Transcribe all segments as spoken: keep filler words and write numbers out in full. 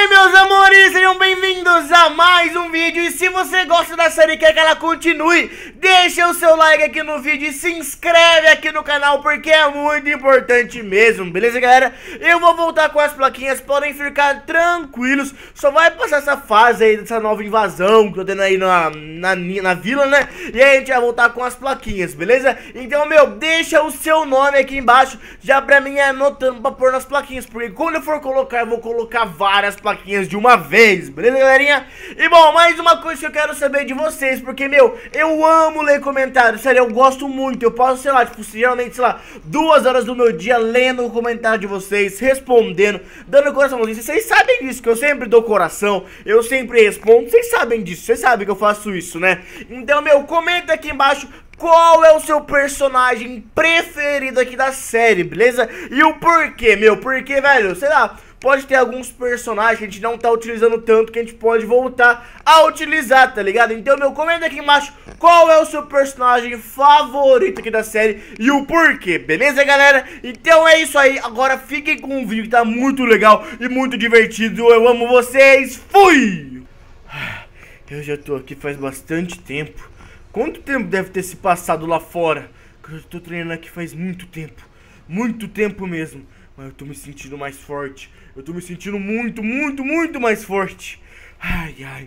meus amores, sejam bem-vindos a mais um vídeo. E se você gosta da série e quer que ela continue, deixa o seu like aqui no vídeo e se inscreve aqui no canal, porque é muito importante mesmo, beleza, galera? Eu vou voltar com as plaquinhas, podem ficar tranquilos. Só vai passar essa fase aí dessa nova invasão que eu tô tendo aí na, na, na vila, né? E aí a gente vai voltar com as plaquinhas, beleza? Então, meu, deixa o seu nome aqui embaixo, já pra mim anotando pra pôr nas plaquinhas, porque quando eu for colocar, eu vou colocar várias plaquinhas de uma vez, beleza, galerinha? E bom, mais uma coisa que eu quero saber de vocês, porque, meu, eu amo ler comentários, sério, eu gosto muito. Eu passo, sei lá, tipo, geralmente, sei lá, duas horas do meu dia lendo o comentário de vocês, respondendo, dando coraçãozinho. Vocês sabem disso, que eu sempre dou coração, eu sempre respondo, vocês sabem disso, vocês sabem que eu faço isso, né? Então, meu, comenta aqui embaixo qual é o seu personagem preferido aqui da série, beleza? E o porquê, meu, porque, velho, sei lá, pode ter alguns personagens que a gente não tá utilizando tanto, que a gente pode voltar a utilizar, tá ligado? Então, meu, comenta aqui embaixo qual é o seu personagem favorito aqui da série e o porquê, beleza, galera? Então é isso aí, agora fiquem com o vídeo que tá muito legal e muito divertido. Eu amo vocês, fui! Eu já tô aqui faz bastante tempo. Quanto tempo deve ter se passado lá fora? Eu tô treinando aqui faz muito tempo, muito tempo mesmo. Mas eu tô me sentindo mais forte. Eu tô me sentindo muito, muito, muito mais forte. Ai, ai.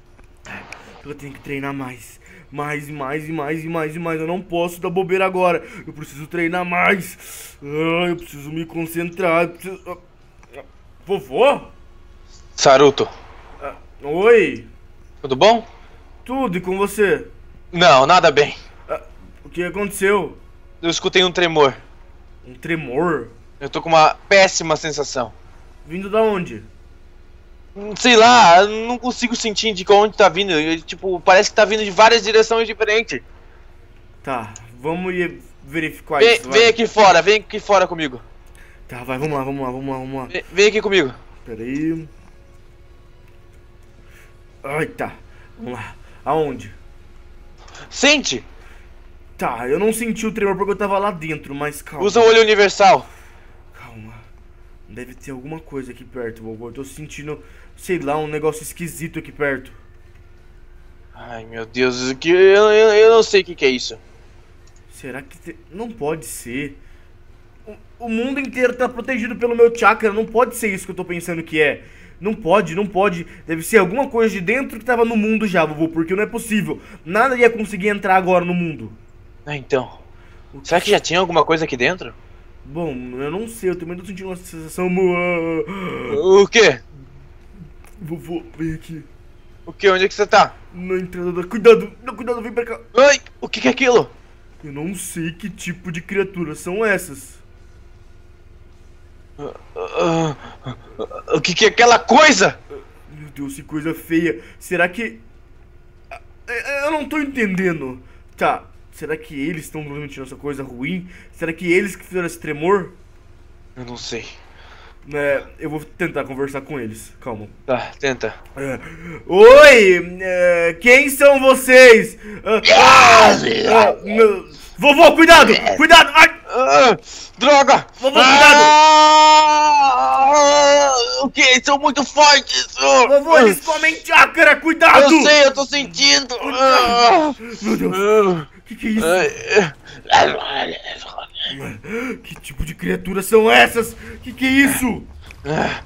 Eu tenho que treinar mais. Mais, e mais, e mais, e mais, e mais. Eu não posso dar bobeira agora. Eu preciso treinar mais. Ah, eu preciso me concentrar. Eu preciso... Vovô? Saruto. Ah, oi. Tudo bom? Tudo, e com você? Não, nada bem. Ah, o que aconteceu? Eu escutei um tremor. Um tremor? Eu tô com uma péssima sensação. Vindo da onde? Sei lá, eu não consigo sentir de onde tá vindo. Eu, tipo, parece que tá vindo de várias direções diferentes. Tá, vamos ir verificar Vem, isso. vem vai. aqui fora, vem aqui fora comigo. Tá, vai, vamos lá, vamos lá, vamos lá, vamos lá. Vem, vem aqui comigo. Pera aí. Ai, tá. Vamos lá. Aonde? Sente! Tá, eu não senti o tremor porque eu tava lá dentro, mas calma. Usa o olho universal. Calma. Deve ter alguma coisa aqui perto, vovô. Eu tô sentindo, sei lá, um negócio esquisito aqui perto. Ai, meu Deus, que eu, eu, eu não sei o que, que é isso. Será que... Te... Não pode ser. O, o mundo inteiro tá protegido pelo meu chakra. Não pode ser isso que eu tô pensando que é. Não pode, não pode. Deve ser alguma coisa de dentro que tava no mundo já, vovô. Porque não é possível. Nada ia conseguir entrar agora no mundo. Ah, então. Será que já tinha alguma coisa aqui dentro? Bom, eu não sei. Eu também tô sentindo uma sensação... boa. O quê? Vovô, vem aqui. O quê? Onde é que você tá? Na entrada da... Cuidado, não, cuidado, vem pra cá. Ai, o que, que é aquilo? Eu não sei que tipo de criaturas são essas. Uh, uh, uh, o que, que é aquela coisa? Meu Deus, que coisa feia. Será que... Eu não tô entendendo. Tá, será que eles estão transmitindo essa coisa ruim? Será que eles que fizeram esse tremor? Eu não sei. É, eu vou tentar conversar com eles. Calma. Tá, tenta. É, oi, é, quem são vocês? Ah, ah, ah, meu... Vovô, cuidado, cuidado. Ai. Ah, droga! Vovô, cuidado. Ah, o que? Eles são muito fortes! Vovô, eles comem chakra, cuidado! Eu sei, eu tô sentindo! Ah, meu Deus! ah, Que que é isso? ah, Que tipo de criaturas são essas? Que que é isso? ah,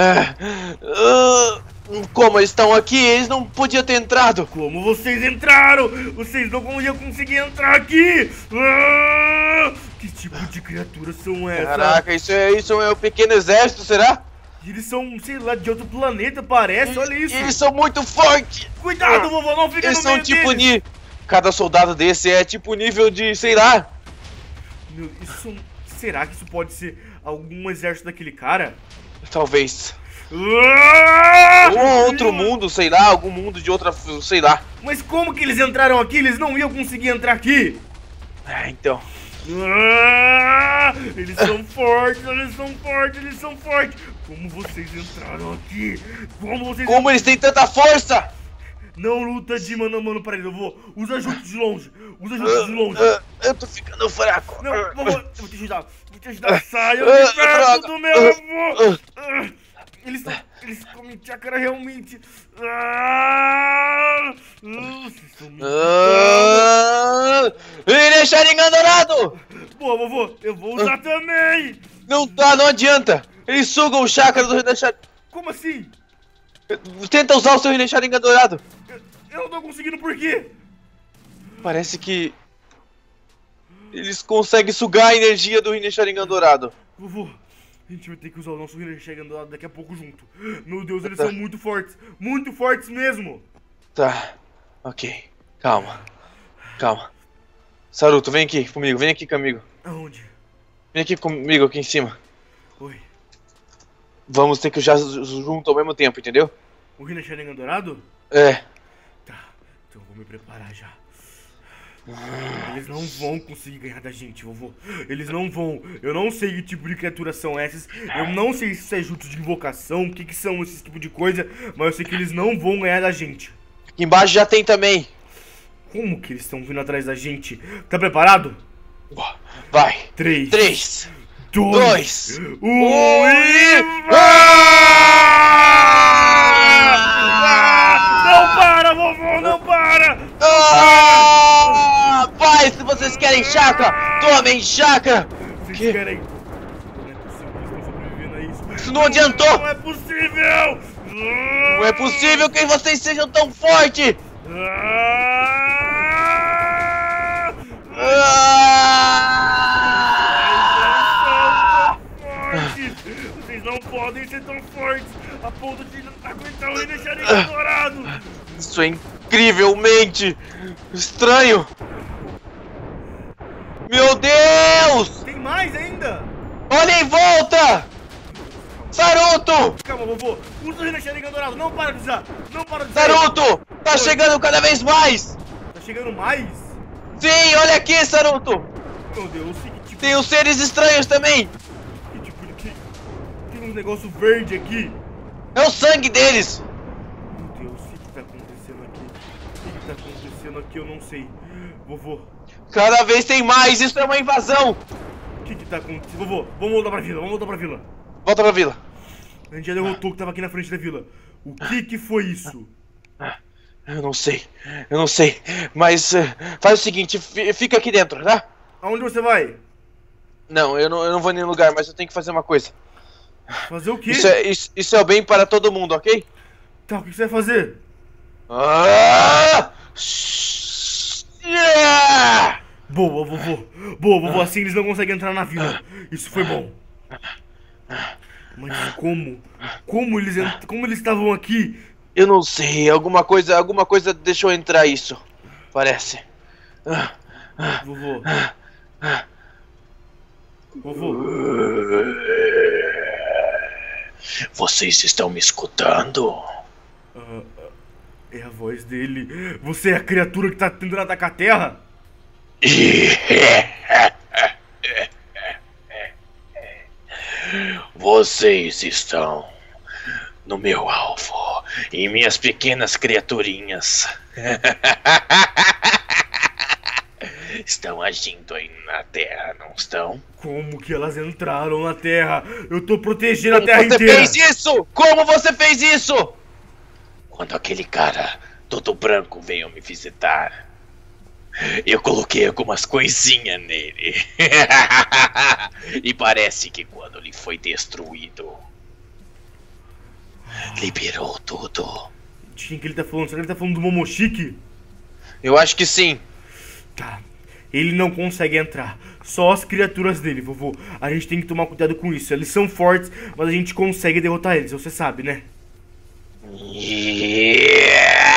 ah, como eles estão aqui? Eles não podiam ter entrado! Como vocês entraram? Vocês não iam conseguir entrar aqui! Ah, que tipo de criaturas são essas? Caraca, isso é, isso é um pequeno exército, será? Eles são, sei lá, de outro planeta, parece, olha isso! Eles são muito fortes! Cuidado, vovô, não fica Eles no são meio tipo deles. ni... Cada soldado desse é tipo nível de, sei lá... Meu, isso, será que isso pode ser algum exército daquele cara? Talvez. Ah! Ou outro mundo, sei lá, algum mundo de outra, sei lá. Mas como que eles entraram aqui? Eles não iam conseguir entrar aqui! Ah, então... Ah, eles são fortes, eles são fortes, eles são fortes. Como vocês entraram aqui? Como vocês... Como eles têm tanta força? Não luta de mano a mano para ele, eu vou. Usa juntos de longe. Usa juntos de longe. Uh, uh, eu tô ficando fraco. Não, vovô, eu vou te ajudar. Vou te ajudar. Saia de perto do meu avô. Eles, tão, eles comem chácara realmente. Ah, ah, Irei Sharingan dourado! Boa, vovô, eu vou usar ah. também! Não dá, não adianta! Eles sugam o chakra do Irei Sharingan. Como assim? Tenta usar o seu Irei Sharingan dourado! Eu, eu não tô conseguindo, por quê? Parece que eles conseguem sugar a energia do Irei Sharingan dourado. Vovô, a gente vai ter que usar o nosso Irei Sharingan dourado daqui a pouco junto. Meu Deus, eles tá. são muito fortes. Muito fortes mesmo. Tá, ok. Calma. Calma. Saruto, vem aqui comigo, vem aqui comigo. Aonde? Vem aqui comigo, aqui em cima. Oi. Vamos ter que usar junto ao mesmo tempo, entendeu? O Irei Sharingan dourado? É. Tá, então eu vou me preparar já. Eles não vão conseguir ganhar da gente, vovô. Eles não vão. Eu não sei que tipo de criaturas são essas. Eu não sei se isso é junto de invocação, o que que são esse tipo de coisa. Mas eu sei que eles não vão ganhar da gente. Aqui embaixo já tem também. Como que eles estão vindo atrás da gente? Tá preparado? Vai. Três. Três. Dois. Dois. Um. um E... Não para, vovô, não para! Ah! Vai, se vocês querem chakra, tomem chakra! Vocês Que? querem... Não é possível que eles estão sobrevivendo a isso. Isso não adiantou! Não é possível! Não é possível que vocês sejam tão fortes! Ah! Ah! Vocês não podem ser tão fortes a ponto de aguentar o Irei Sharingan dourado! Isso é incrivelmente estranho! Meu Deus! Tem mais ainda? Olha em volta! Saruto! Calma, vovô! Usa o Irei Sharingan dourado! Não para de usar! Não para de usar! Saruto! Tá Oi. chegando cada vez mais! Tá chegando mais? Sim, olha aqui, Saruto! Meu Deus, que tipo... Tem os seres estranhos também! Que tipo de... Que... Tem um negócio verde aqui! É o sangue deles! Meu Deus, o que que tá acontecendo aqui? O que que tá acontecendo aqui? Eu não sei. Vovô. Cada vez tem mais, isso é uma invasão! O que que tá acontecendo? Vovô, vamos voltar pra vila, vamos voltar pra vila. Volta pra vila. A gente já derrotou o que tava aqui na frente da vila. O que que foi isso? Eu não sei, eu não sei. Mas uh, faz o seguinte, fica aqui dentro, tá? Aonde você vai? Não, eu não, eu não vou em nenhum lugar, mas eu tenho que fazer uma coisa. Fazer o quê? Isso é, isso, isso é o bem para todo mundo, ok? Tá, o que você vai fazer? Ah! Yeah! Boa, vovô. Boa, vovô. Assim eles não conseguem entrar na vila. Isso foi bom. Mas como? Como eles ent... como eles estavam aqui? Eu não sei. Alguma coisa, alguma coisa deixou entrar isso. Parece. Vovô. Vovô. Vocês estão me escutando? Uh, é a voz dele. Você é a criatura que tá tentando atacar a terra? Vocês estão no meu alvo e minhas pequenas criaturinhas estão agindo aí na terra, não estão? Como que elas entraram na terra? Eu tô protegendo Como a terra você inteira. Você fez isso? Como você fez isso? Quando aquele cara todo branco veio me visitar, eu coloquei algumas coisinhas nele. E parece que quando ele foi destruído, liberou tudo. De quem que ele tá falando? Será que ele tá falando do Momoshiki? Eu acho que sim. Tá. Ele não consegue entrar. Só as criaturas dele, vovô. A gente tem que tomar cuidado com isso. Eles são fortes, mas a gente consegue derrotar eles. Você sabe, né? Yeah.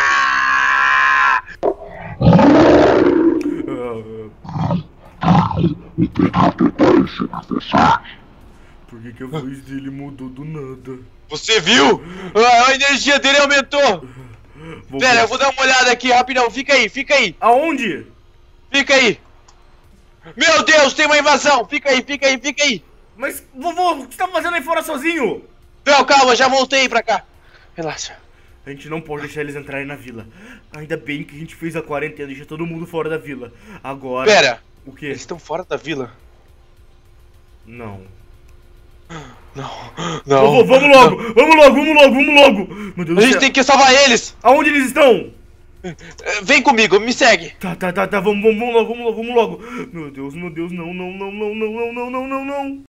Por que que a voz dele mudou do nada? Você viu? A energia dele aumentou. Vou Pera, ver. eu vou dar uma olhada aqui rapidão. Fica aí, fica aí. Aonde? Fica aí. Meu Deus, tem uma invasão. Fica aí, fica aí, fica aí. Mas, vovô, o que você tá fazendo aí fora sozinho? Não, calma, já voltei pra cá. Relaxa. A gente não pode deixar eles entrarem na vila. Ainda bem que a gente fez a quarentena e deixou todo mundo fora da vila. Agora... Pera. O quê? Eles estão fora da vila? Não. Não, não. Vovô, vamos logo, não. vamos logo, vamos logo, vamos logo. Meu Deus a gente tem que salvar eles. Aonde eles estão? Vem comigo, me segue. Tá, tá, tá, tá, vamos, vamos, vamos logo, vamos logo, vamos logo. Meu Deus, meu Deus, não, não, não, não, não, não, não, não, não, não.